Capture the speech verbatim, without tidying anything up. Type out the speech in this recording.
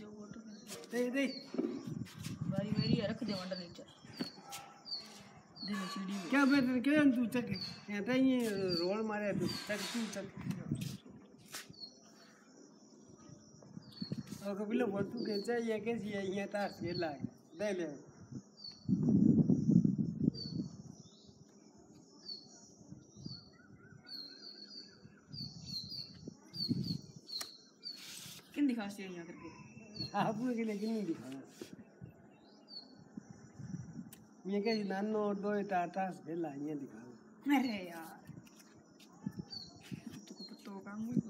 दे दे बारी मेरी है, रख दे वंडर नीचे दे सीढ़ी क्या बेटर क्या तू चक कहता ये रोल मारे तू चक तू चक और कभी लोग तू के चाहिए कैसी है ये तार से लाग दे ले किन दिखा से यहाँ करके आप लोग के लिए किन नहीं दिखाना ये कैसी नानो और दो टाटा से ला ये दिखाना अरे यार तो को तो काम